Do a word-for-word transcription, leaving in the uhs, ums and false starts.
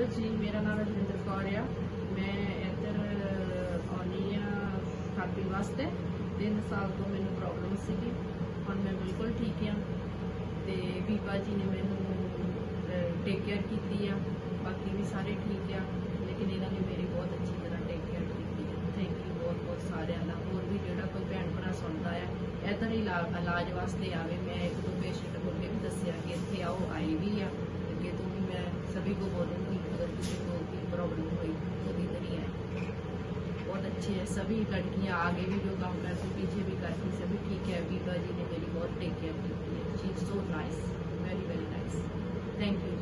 जी, मेरा नाम रजिंदर कौर आ। मैं इधर आनी हाँ थेरेपी वास्ते। तीन साल तो मैंने प्रॉब्लम सी, हुण मैं बिल्कुल ठीक हाँ। तो बीबा जी ने मैनू टेक केयर की आ, बाकी भी सारे ठीक आ, लेकिन इन्होंने मेरी बहुत अच्छी तरह टेक केयर की है। थैंक यू बहुत बहुत सारे का। होर भी जो कोई भैन भरा सुनता है इधर इलाज इलाज वास्ते आवे। मैं एक दो पेशेंट को भी दसिया कि इतने आओ, आई भी आ, अगे तो भी मैं सभी को बोलूँगी अगर किसी को भी प्रॉब्लम हुई तो इधर ही आए। बहुत अच्छे है सभी लड़कियाँ, आगे भी जो काम करती पीछे भी करती सभी ठीक है। बीबा जी ने मेरी बहुत टेक केयर की है। She is so nice, very very nice. Thank you.